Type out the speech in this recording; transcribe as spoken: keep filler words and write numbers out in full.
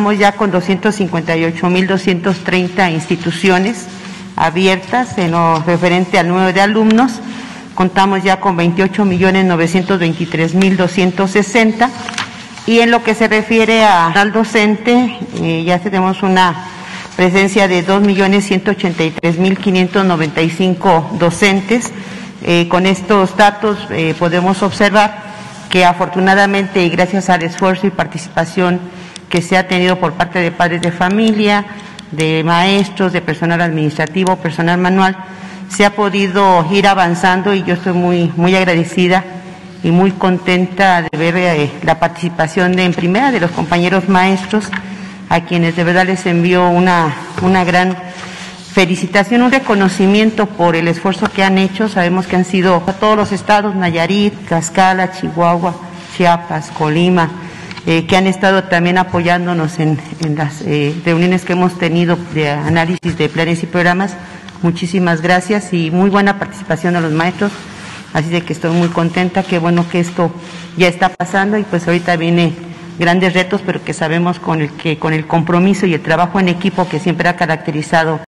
contamos ya con doscientos cincuenta y ocho mil doscientas treinta instituciones abiertas en lo referente al número de alumnos. Contamos ya con veintiocho millones novecientos veintitrés mil doscientos sesenta y en lo que se refiere a, al docente, eh, ya tenemos una presencia de dos millones ciento ochenta y tres mil quinientos noventa y cinco docentes. Eh, con estos datos eh, podemos observar que afortunadamente y gracias al esfuerzo y participación que se ha tenido por parte de padres de familia, de maestros, de personal administrativo, personal manual, se ha podido ir avanzando y yo estoy muy, muy agradecida y muy contenta de ver eh, la participación de, en primera de los compañeros maestros, a quienes de verdad les envío una, una gran felicitación, un reconocimiento por el esfuerzo que han hecho. Sabemos que han sido a todos los estados, Nayarit, Tlaxcala, Chihuahua, Chiapas, Colima, eh, que han estado también apoyándonos en, en las eh, reuniones que hemos tenido de análisis de planes y programas. Muchísimas gracias y muy buena participación de los maestros, así de que estoy muy contenta, qué bueno que esto ya está pasando y pues ahorita viene grandes retos, pero que sabemos con el que con el compromiso y el trabajo en equipo que siempre ha caracterizado